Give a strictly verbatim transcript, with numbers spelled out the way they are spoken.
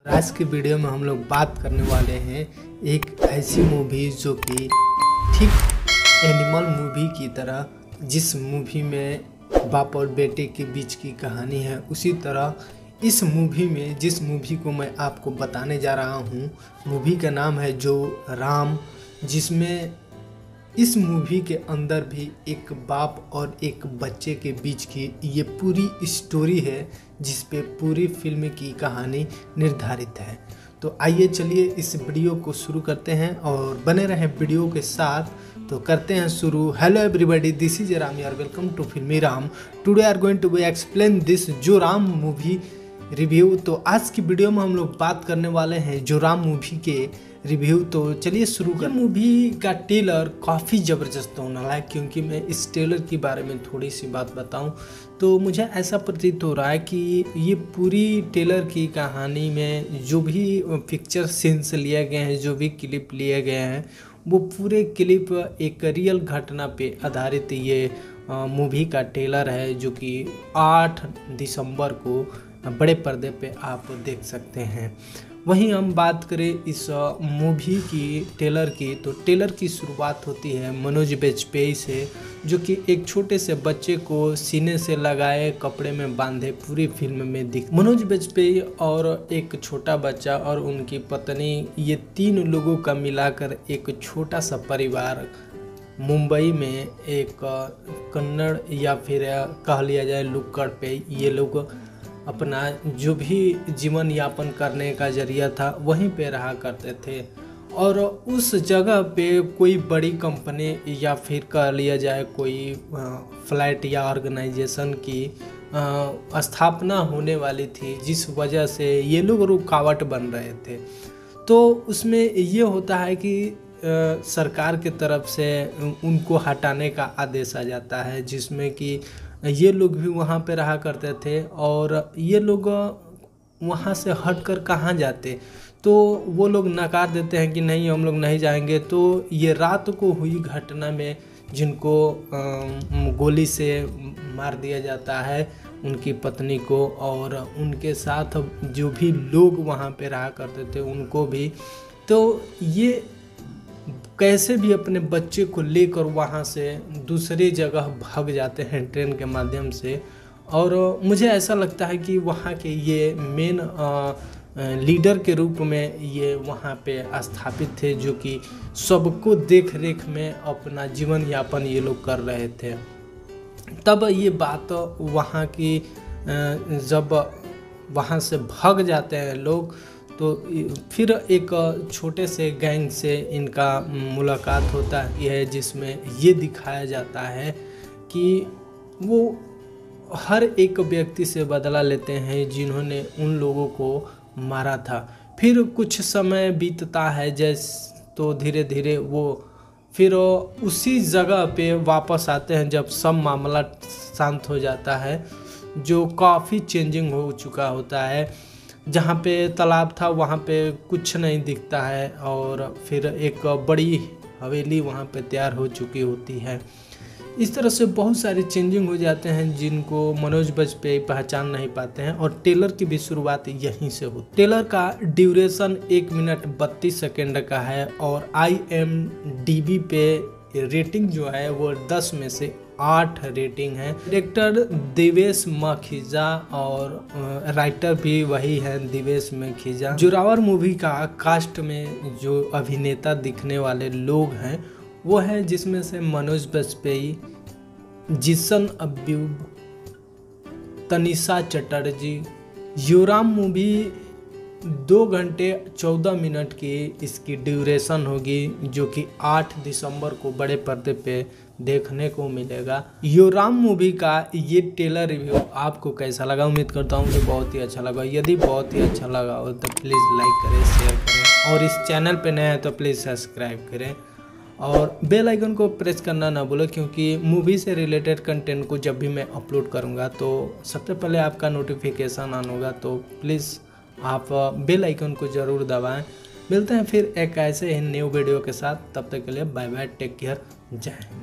आज की वीडियो में हम लोग बात करने वाले हैं एक ऐसी मूवी जो कि ठीक एनिमल मूवी की तरह, जिस मूवी में बाप और बेटे के बीच की कहानी है, उसी तरह इस मूवी में, जिस मूवी को मैं आपको बताने जा रहा हूँ, मूवी का नाम है जो राम, जिसमें इस मूवी के अंदर भी एक बाप और एक बच्चे के बीच की ये पूरी स्टोरी है, जिस पे पूरी फिल्म की कहानी निर्धारित है। तो आइए चलिए इस वीडियो को शुरू करते हैं और बने रहें वीडियो के साथ। तो करते हैं शुरू। Hello everybody, this is Ram, you are welcome to Filmi Ram. Today are going to be explain this Joram movie review. तो आज की वीडियो में हम लोग बात करने वाले हैं जो राम मूवी के रिव्यू। तो चलिए शुरू कर। मूवी का ट्रेलर काफ़ी ज़बरदस्त होने वाला है, क्योंकि मैं इस ट्रेलर के बारे में थोड़ी सी बात बताऊं तो मुझे ऐसा प्रतीत हो रहा है कि ये पूरी ट्रेलर की कहानी में जो भी पिक्चर सीन्स लिए गए हैं, जो भी क्लिप लिए गए हैं, वो पूरे क्लिप एक रियल घटना पे आधारित ये मूवी का ट्रेलर है, जो कि आठ दिसंबर को बड़े पर्दे पे आप देख सकते हैं। वहीं हम बात करें इस मूवी की ट्रेलर की, तो ट्रेलर की शुरुआत होती है मनोज बाजपेयी से, जो कि एक छोटे से बच्चे को सीने से लगाए कपड़े में बांधे पूरी फिल्म में दिख। मनोज बाजपेयी और एक छोटा बच्चा और उनकी पत्नी, ये तीन लोगों का मिलाकर एक छोटा सा परिवार मुंबई में एक कन्नड़ या फिर कह लिया जाए लुक्कड़ पे ये लोग अपना जो भी जीवन यापन करने का जरिया था वहीं पे रहा करते थे। और उस जगह पे कोई बड़ी कंपनी या फिर कह लिया जाए कोई फ्लाइट या ऑर्गेनाइजेशन की स्थापना होने वाली थी, जिस वजह से ये लोग रुकावट बन रहे थे। तो उसमें ये होता है कि सरकार की तरफ से उनको हटाने का आदेश आ जाता है, जिसमें कि ये लोग भी वहाँ पे रहा करते थे और ये लोग वहाँ से हटकर कहाँ जाते, तो वो लोग नकार देते हैं कि नहीं, हम लोग नहीं जाएंगे। तो ये रात को हुई घटना में जिनको गोली से मार दिया जाता है उनकी पत्नी को, और उनके साथ जो भी लोग वहाँ पे रहा करते थे उनको भी, तो ये कैसे भी अपने बच्चे को लेकर वहाँ से दूसरी जगह भाग जाते हैं ट्रेन के माध्यम से। और मुझे ऐसा लगता है कि वहाँ के ये मेन लीडर के रूप में ये वहाँ पे स्थापित थे, जो कि सबको देख रेख में अपना जीवन यापन ये लोग कर रहे थे। तब ये बात वहाँ की, जब वहाँ से भाग जाते हैं लोग, तो फिर एक छोटे से गैंग से इनका मुलाकात होता है, जिसमें ये दिखाया जाता है कि वो हर एक व्यक्ति से बदला लेते हैं जिन्होंने उन लोगों को मारा था। फिर कुछ समय बीतता है जैसे, तो धीरे धीरे वो फिर उसी जगह पे वापस आते हैं जब सब मामला शांत हो जाता है, जो काफ़ी चेंजिंग हो चुका होता है। जहाँ पे तालाब था वहाँ पे कुछ नहीं दिखता है, और फिर एक बड़ी हवेली वहाँ पे तैयार हो चुकी होती है। इस तरह से बहुत सारे चेंजिंग हो जाते हैं जिनको मनोज बाजपेयी पहचान नहीं पाते हैं, और ट्रेलर की भी शुरुआत यहीं से होती है। ट्रेलर का ड्यूरेशन एक मिनट बत्तीस सेकेंड का है, और आई एम डी बी पे रेटिंग जो है वो दस में से आठ रेटिंग है। डायरेक्टर दिवेश मखीजा और राइटर भी वही है दिवेश मखीजा। जोरावर मूवी का कास्ट में जो अभिनेता दिखने वाले लोग हैं वो है, जिसमें से मनोज बाजपेयी, जिसन अब्यूब, तनिषा चटर्जी। योराम मूवी दो घंटे चौदह मिनट की इसकी ड्यूरेशन होगी, जो कि आठ दिसंबर को बड़े पर्दे पे देखने को मिलेगा। योराम मूवी का ये ट्रेलर रिव्यू आपको कैसा लगा? उम्मीद करता हूँ कि बहुत ही अच्छा लगा। यदि बहुत ही अच्छा लगा हो तो प्लीज़ लाइक करें, शेयर करें, और इस चैनल पे नए हैं तो प्लीज़ सब्सक्राइब करें और बेल आइकन को प्रेस करना ना भूलें, क्योंकि मूवी से रिलेटेड कंटेंट को जब भी मैं अपलोड करूँगा तो सबसे पहले आपका नोटिफिकेशन ऑन होगा। तो प्लीज़ आप बेल आइकन को ज़रूर दबाएं। मिलते हैं फिर एक ऐसे ही न्यू वीडियो के साथ, तब तक के लिए बाय बाय, टेक केयर, जय हिंद।